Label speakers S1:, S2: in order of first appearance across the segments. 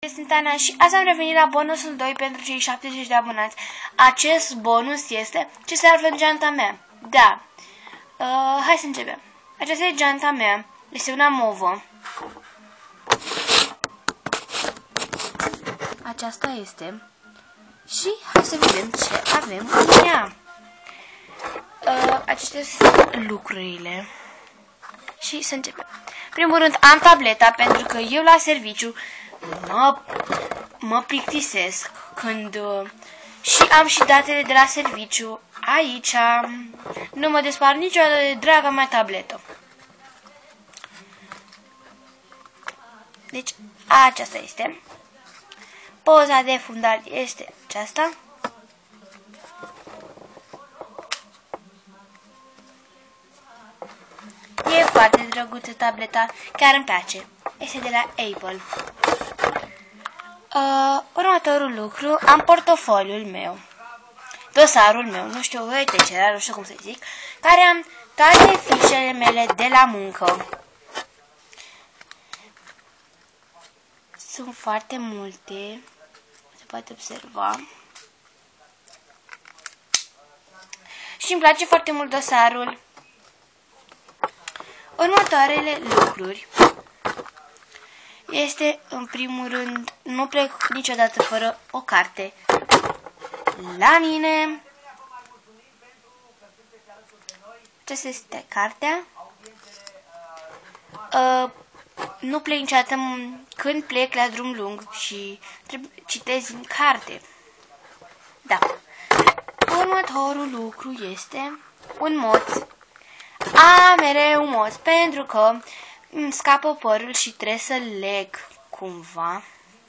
S1: Sunt Ana și azi am revenit la bonusul 2 pentru cei 70 de abonați. Acest bonus este ce se află în geanta mea. Da. Hai să începem. Aceasta e geanta mea. Este una movă. Aceasta este. Și hai să vedem ce avem în ea. Acestea sunt lucrurile. Și să începem. Primul rând am tableta pentru că eu la serviciu mă plictisesc când și am și datele de la serviciu. Aici nu mă despart niciodată de draga mea tabletă. Deci aceasta este. Poza de fundal este aceasta. E foarte drăguță tableta, chiar îmi place. Este de la Apple. Următorul lucru, am portofoliul meu, dosarul meu, nu știu, nu știu cum să zic, care am toate fișele mele de la muncă. Sunt foarte multe, se poate observa. Și îmi place foarte mult dosarul. Următoarele lucruri este, în primul rând, nu plec niciodată fără o carte la mine. Aceasta este cartea. Nu plec niciodată când plec la drum lung și citez în carte. Da. Următorul lucru este un moț. Am mereu un moț pentru că îmi scapă părul și trebuie să leg cumva.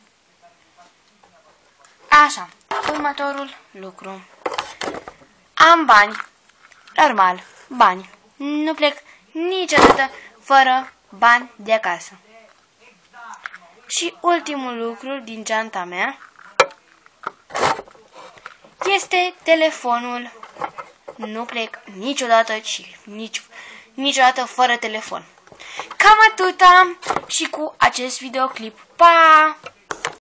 S1: Așa, următorul lucru. Am bani. Normal, bani. Nu plec niciodată fără bani de acasă. Și ultimul lucru din geanta mea este telefonul. Nu plec niciodată niciodată fără telefon. Cam atâta și cu acest videoclip. Pa!